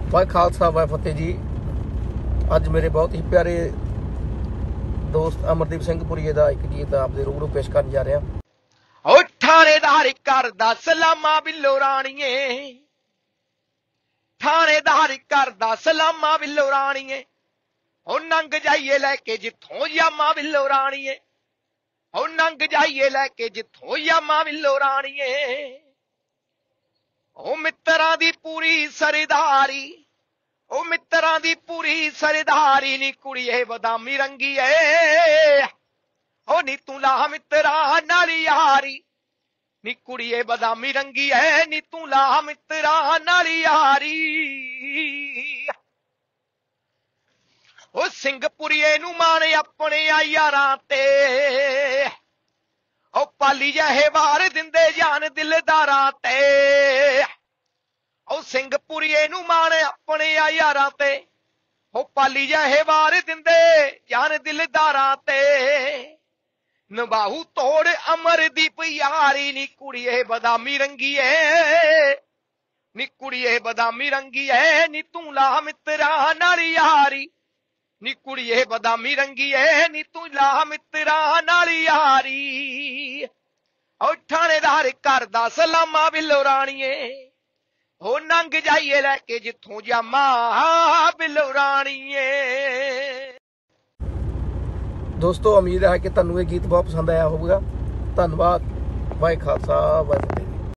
वाहे खालसा वाहे फतेह जी। अज मेरे बहुत ही प्यारे दोस्त अमरदीप सिंघपुरिये का एक गीत आपके रूबरू पेश करन जा रहा। ओ थानेदार करदा सलामा बिल्लो राणीए, थानेदार करदा सलामा बिल्लो राणीए, ओ नंग जाइए लैके जिथों यामा बिल्लो राणीए, ओ नंग जाइए लैके जिथों यामा बिल्लो राणीए। ओ मित्तरां दी पूरी सरदारी, ओ मित्तरां दी पूरी सरदारी नी कुड़िए बदामी रंगीए, ओ नी तू ला मित्तरा नाल यारी, नी कुड़िए बदामी रंगीए, नी तू ला मित्तरा नाल यारी। ओ सिंघपुरिये नू माने अपने यारां ते, ओ पाली जहे वार दिंदे जान दिलदारां ते। ओ सिंघपुरिये नू माने अपने यारां ते, ओ पाली जहे वार दिंदे जान दिलदारां ते। नबाहू तोड़ अमरदीप यारी, नी कुड़िए बदामी रंगीए, नी कुड़िए बदामी रंगीए, नी तू ला मित्तरा नाल यारी, नी कुड़िए बदामी रंगीए, नी तू ला मित्तरा नाल यारी। ओ थानेदार करदा सलामा बिल्लो राणीए, ओ नंग जाइए लैके जिथों जामा बिल्लो राणीए। दोस्तों उम्मीद है कि तुहानू ये गीत बहुत पसंद आया होगा। धन्यवाद। वाहे खालसा वाहे फतेह।